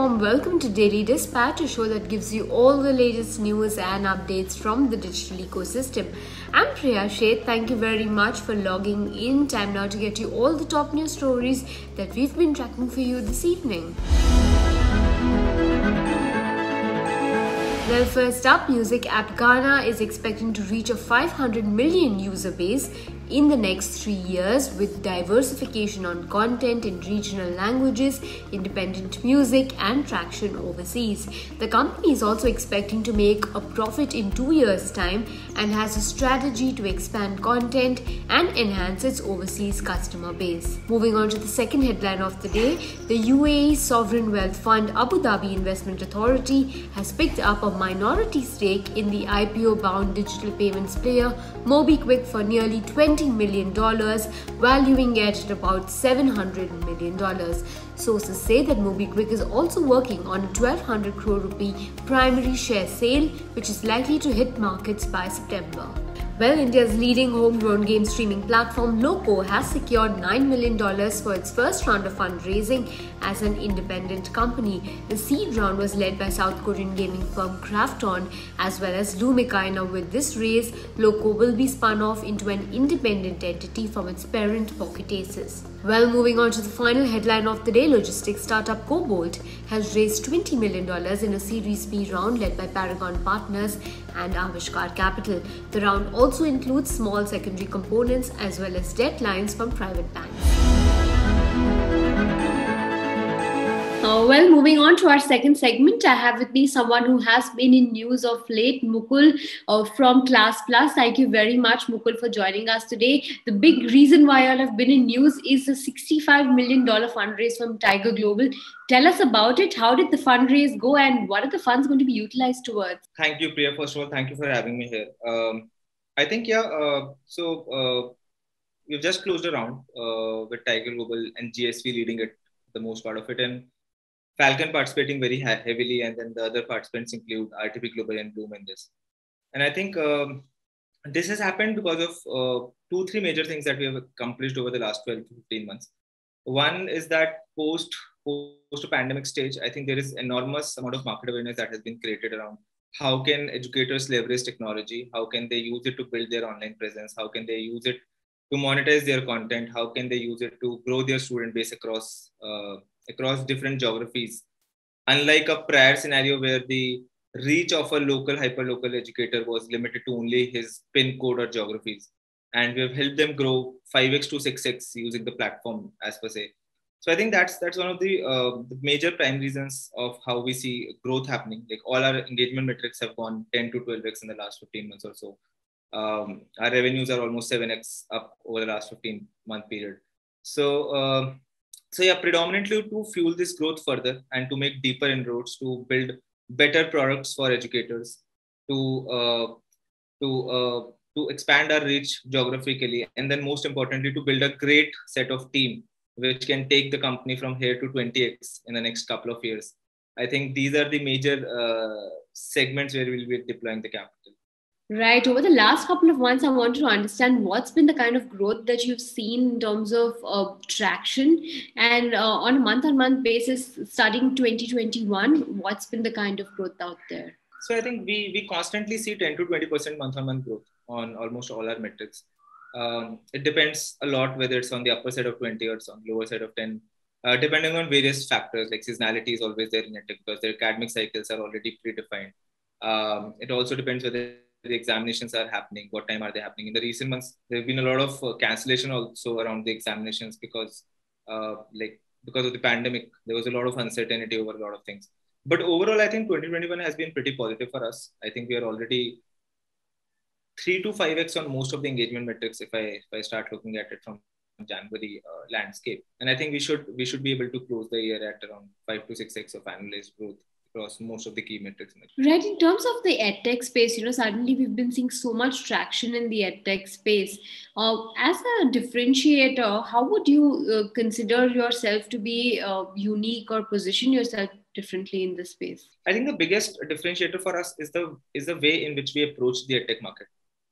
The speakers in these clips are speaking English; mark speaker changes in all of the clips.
Speaker 1: warm welcome to Daily Dispatch, a show that gives you all the latest news and updates from the digital ecosystem. I'm Priya Sheth. Thank you very much for logging in. Time now to get you all the top news stories that we've been tracking for you this evening. Well, first up, music app Gaana is expecting to reach a 500 million user base in the next 3 years with diversification on content in regional languages, independent music and traction overseas. The company is also expecting to make a profit in 2 years' time and has a strategy to expand content and enhance its overseas customer base. Moving on to the second headline of the day, the UAE Sovereign Wealth Fund Abu Dhabi Investment Authority has picked up a minority stake in the IPO-bound digital payments player MobiKwik for nearly $20 million, valuing it at about $700 million. Sources say that MobiKwik is also working on a 1,200 crore rupee primary share sale, which is likely to hit markets by September. Well, India's leading homegrown game streaming platform Loco has secured $9 million for its first round of fundraising as an independent company. The seed round was led by South Korean gaming firm Krafton as well as Lumika. Now, with this raise, Loco will be spun off into an independent entity from its parent Pocket Aces. Well, moving on to the final headline of the day, logistics startup Cobalt has raised $20 million in a Series B round led by Paragon Partners and Avishkar Capital. The round also includes small secondary components as well as debt lines from private banks. Well, moving on to our second segment, I have with me someone who has been in news of late, Mukul from Class Plus. Thank you very much, Mukul, for joining us today. The big reason why I have been in news is the $65 million fundraise from Tiger Global. Tell us about it. How did the fundraise go and what are the funds going to be utilized towards?
Speaker 2: Thank you, Priya. First of all, thank you for having me here. I think, we've just closed a round with Tiger Global and GSV leading it, the most part of it, and Falcon participating very heavily, and then the other participants include RTP Global and Bloom in this. And I think this has happened because of 2-3 major things that we have accomplished over the last 12 to 15 months. One is that post a pandemic stage, I think there is enormous amount of market awareness that has been created around how can educators leverage technology, how can they use it to build their online presence, how can they use it to monetize their content, how can they use it to grow their student base across different geographies. Unlike a prior scenario where the reach of a local, hyperlocal educator was limited to only his pin code or geographies. And we have helped them grow 5x to 6x using the platform as per se. So I think that's one of the major prime reasons of how we see growth happening. Like all our engagement metrics have gone 10 to 12x in the last 15 months or so. Our revenues are almost 7x up over the last 15-month period. So predominantly to fuel this growth further and to make deeper inroads, to build better products for educators, to expand our reach geographically, and then most importantly, to build a great set of team which can take the company from here to 20x in the next couple of years. I think these are the major segments where we'll be deploying the capital.
Speaker 1: Right. Over the last couple of months, I wanted to understand what's been the kind of growth that you've seen in terms of traction and on a month-on-month basis, starting 2021, what's been the kind of growth out there?
Speaker 2: So I think we constantly see 10 to 20% month-on-month growth on almost all our metrics. It depends a lot whether it's on the upper side of 20 or it's on the lower side of 10, depending on various factors. Like seasonality is always there in EdTech because their academic cycles are already predefined. It also depends whether the examinations are happening, what time are they happening. In the recent months, there have been a lot of cancellation also around the examinations because of the pandemic. There was a lot of uncertainty over a lot of things. But overall, I think 2021 has been pretty positive for us. I think we are already 3 to 5x on most of the engagement metrics if I start looking at it from January landscape. And I think we should be able to close the year at around 5 to 6x of annualized growth across most of the key metrics.
Speaker 1: Right. In terms of the edtech space, suddenly we've been seeing so much traction in the edtech space. As a differentiator, how would you consider yourself to be unique or position yourself differently in this space?
Speaker 2: I think the biggest differentiator for us is the way in which we approach the edtech market.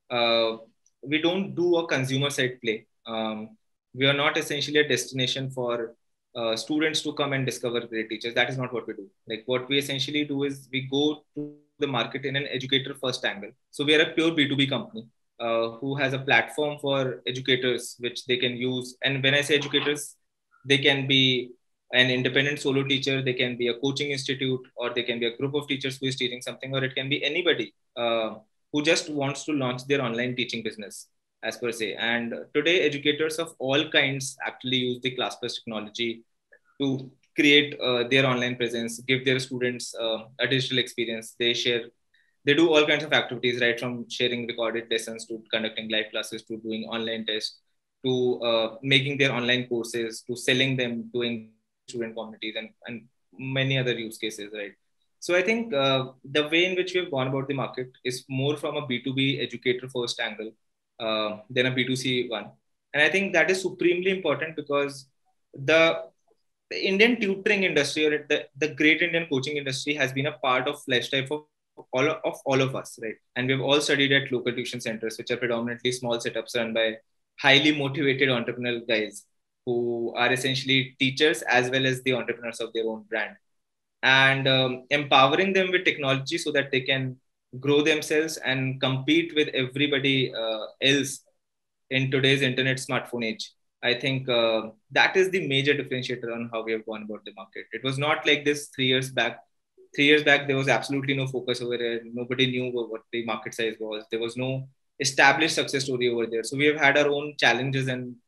Speaker 2: We don't do a consumer side play. We are not essentially a destination for students to come and discover great teachers. That is not what we do. Like what we essentially do is we go to the market in an educator first angle. So we are a pure B2B company who has a platform for educators which they can use. And when I say educators, they can be an independent solo teacher, they can be a coaching institute, or they can be a group of teachers who is teaching something, or it can be anybody who just wants to launch their online teaching business as per se. And today, educators of all kinds actually use the ClassPlus technology to create their online presence, give their students a digital experience. They do all kinds of activities, right from sharing recorded lessons to conducting live classes to doing online tests to making their online courses to selling them to student communities and many other use cases, right? So I think the way in which we have gone about the market is more from a B2B educator first angle than a B2C one. And I think that is supremely important because the Indian tutoring industry or the great Indian coaching industry has been a part of lifestyle for all of us, right? And we've all studied at local tuition centers, which are predominantly small setups run by highly motivated entrepreneurial guys who are essentially teachers as well as the entrepreneurs of their own brand, and empowering them with technology so that they can grow themselves and compete with everybody else in today's internet smartphone age. I think that is the major differentiator on how we have gone about the market. It was not like this 3 years back. 3 years back, there was absolutely no focus over it. Nobody knew what the market size was. There was no established success story over there. So we have had our own challenges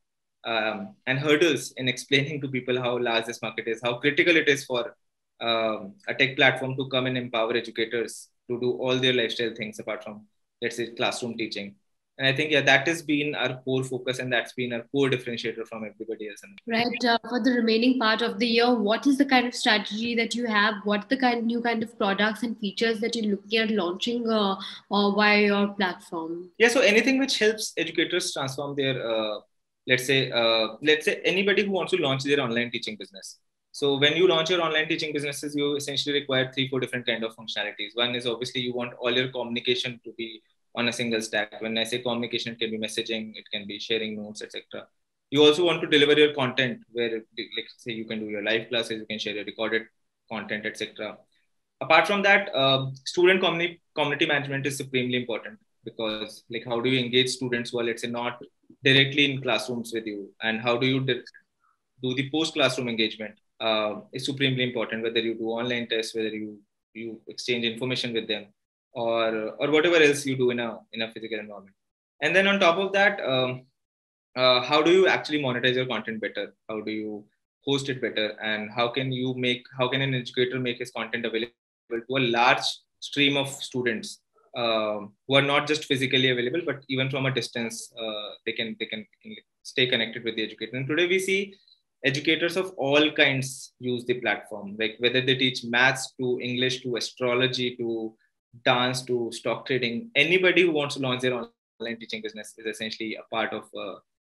Speaker 2: and hurdles in explaining to people how large this market is, how critical it is for a tech platform to come and empower educators to do all their lifestyle things apart from, let's say, classroom teaching. And I think, yeah, that has been our core focus and that's been our core differentiator from everybody else.
Speaker 1: Right. For the remaining part of the year, what is the kind of strategy that you have? What the new kind of products and features that you're looking at launching via your platform?
Speaker 2: Yeah, so anything which helps educators transform their, let's say anybody who wants to launch their online teaching business. So when you launch your online teaching businesses, you essentially require 3-4 different kind of functionalities. One is obviously you want all your communication to be on a single stack. When I say communication, it can be messaging, it can be sharing notes, etc. You also want to deliver your content where, like, say, you can do your live classes, you can share your recorded content, etc. Apart from that, student community management is supremely important because, like, how do you engage students who are, let's say, not directly in classrooms with you, and how do you do the post classroom engagement is supremely important. Whether you do online tests, whether you exchange information with them, or whatever else you do in a physical environment. And then on top of that, how do you actually monetize your content better? How do you host it better? And how can an educator make his content available to a large stream of students who are not just physically available, but even from a distance, they can stay connected with the educator. And today we see educators of all kinds use the platform, like whether they teach maths to English to astrology to dance to stock trading. Anybody who wants to launch their online teaching business is essentially a part of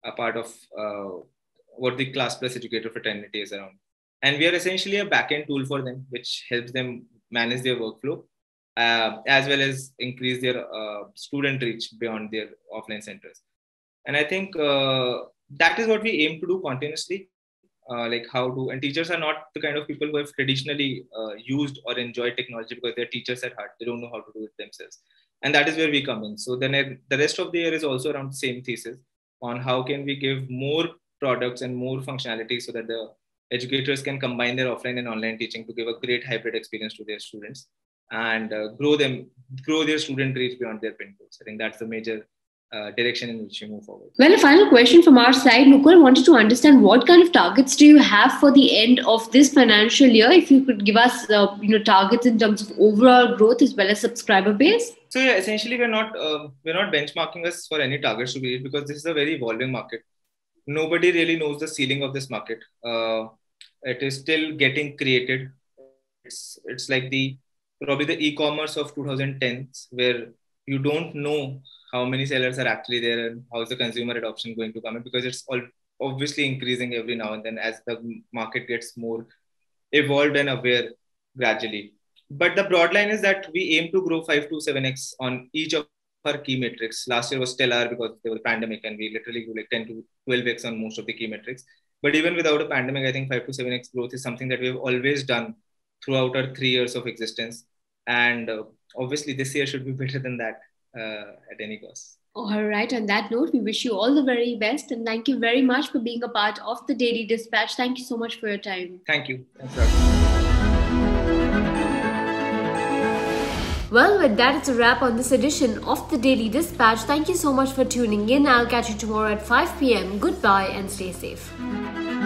Speaker 2: what the ClassPlus educator fraternity is around. And we are essentially a backend tool for them, which helps them manage their workflow as well as increase their student reach beyond their offline centers. And I think that is what we aim to do continuously. And teachers are not the kind of people who have traditionally used or enjoyed technology because they're teachers at heart. They don't know how to do it themselves. And that is where we come in. So then the rest of the year is also around the same thesis on how can we give more products and more functionality so that the educators can combine their offline and online teaching to give a great hybrid experience to their students and grow their student reach beyond their pin codes. I think that's the major direction in which we move forward.
Speaker 1: Well, a final question from our side. Mukul, wanted to understand what kind of targets do you have for the end of this financial year? If you could give us, targets in terms of overall growth as well as subscriber base.
Speaker 2: So yeah, essentially we're not benchmarking us for any targets to be reached because this is a very evolving market. Nobody really knows the ceiling of this market. It is still getting created. It's like probably the e-commerce of 2010s where you don't know how many sellers are actually there and how is the consumer adoption going to come in, because it's all obviously increasing every now and then as the market gets more evolved and aware gradually. But the broad line is that we aim to grow 5 to 7x on each of our key metrics. Last year was stellar because there was a pandemic and we literally grew like 10 to 12x on most of the key metrics. But even without a pandemic, I think 5 to 7x growth is something that we have always done throughout our 3 years of existence. And obviously, this year should be better than that at any cost.
Speaker 1: All right. On that note, we wish you all the very best. And thank you very much for being a part of the Daily Dispatch. Thank you so much for your time.
Speaker 2: Thank you. Thanks for having me.
Speaker 1: Well, with that, it's a wrap on this edition of the Daily Dispatch. Thank you so much for tuning in. I'll catch you tomorrow at 5 p.m. Goodbye and stay safe.